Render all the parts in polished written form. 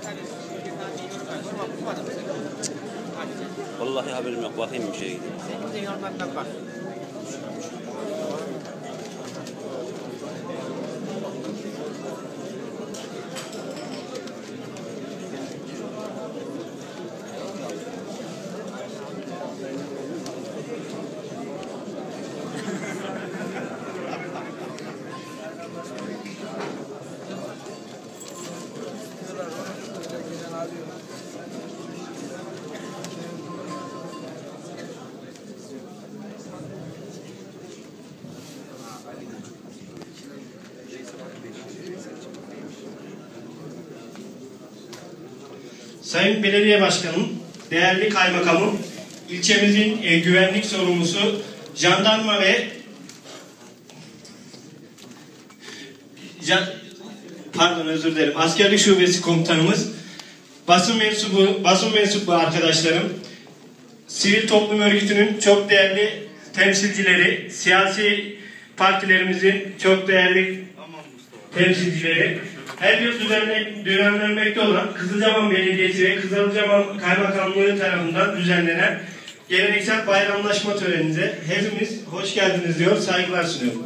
Vallahi haberim yok. Bakayım bir şeye gideyim. Sayın Belediye Başkanım, değerli kaymakamım, ilçemizin güvenlik sorumlusu, jandarma ve askerlik şubesi komutanımız, basın mensubu arkadaşlarım, sivil toplum örgütünün çok değerli temsilcileri, siyasi partilerimizin çok değerli temsilcileri, her yıl düzenlenmekte olan Kızılcahamam Belediyesi ve Kızılcahamam Kaymakamlığı tarafından düzenlenen geleneksel bayramlaşma töreninize hepimiz hoş geldiniz diyor, saygılar sunuyorum.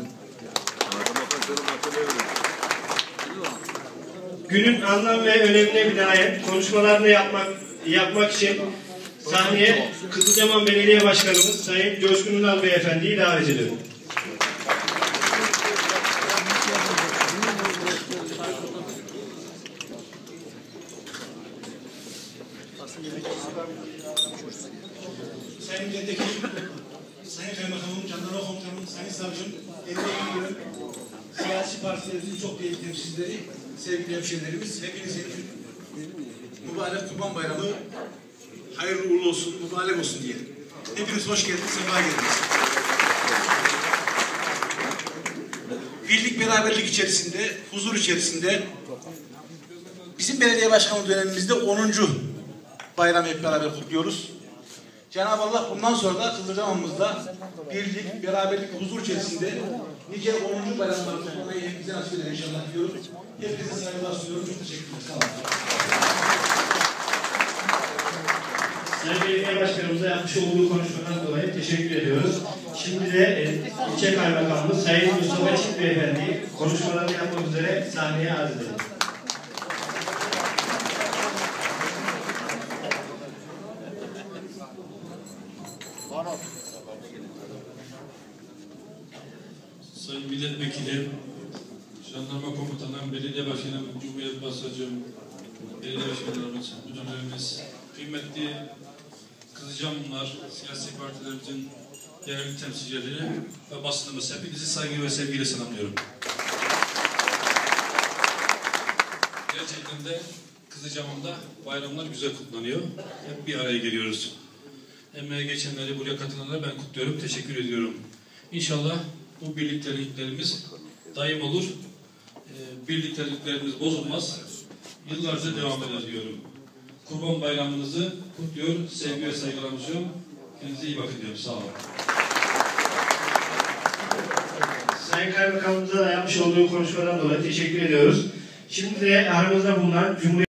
Günün anlam ve önemine binaen konuşmalarını yapmak için sahneye Kızılcahamam Belediye Başkanımız Sayın Coşkun Ünal Beyefendi'yi davet ediyorum. Sayın Milletvekili, Sayın Kaymakamım, Jandarma Komutanım, Sayın Savcım, Emniyet siyasi partilerimizin çok değerli temsilcileri, sevgili hemşehrilerimiz, hepinizin mübarek Kurban Bayramı hayırlı uğurlu olsun, mübarek olsun diyelim. Hepiniz hoş geldiniz, sefa geldiniz. Birlik, beraberlik içerisinde, huzur içerisinde bizim belediye başkanlığı dönemimizde 10. bayramı hep beraber kutluyoruz. Cenab-ı Allah bundan sonra da Kızılcahamam'ımızda birlik, beraberlik, huzur içerisinde nice 10. bayramları kutlamayı hepimize nasip eder inşallah diyorum. Hepinize saygılar sunuyorum. Çok teşekkürler. Sağ olun. Sayın Belediye Başkanımıza yapmış olduğu konuşmadan dolayı teşekkür ediyoruz. Şimdi de ilçe kaymakamımız Sayın Mustafa Çift Beyefendi konuşmalarını yapmak üzere sahneye arz edelim. Sayın Milletvekili, Jandarma Komutanım, Belediye Başkanım, Cumhuriyet Başsavcım, Belediye Başkanlarımız, müdürlerimiz, kıymetli Kızılcahamamlar, siyasi partilerimizin değerli temsilcileri ve basınımız, hepinizi saygı ve sevgiyle selamlıyorum. Gerçekten de Kızılcahamam'da bayramlar güzel kutlanıyor. Hep bir araya geliyoruz. Emeğe geçenleri, buraya katılanları ben kutluyorum, teşekkür ediyorum. İnşallah bu birlikteliklerimiz daim olur. Birlikteliklerimiz bozulmaz. Yıllarca devam eder diyorum. Kurban Bayramınızı kutluyor, sevgi ve saygılarımı sunuyorum. Kendinize iyi bakın diyorum. Sağ olun. Sayın Kaymakamımıza da yapmış olduğu konuşmadan dolayı teşekkür ediyoruz. Şimdi de aramızda bulunan Cumhuriyet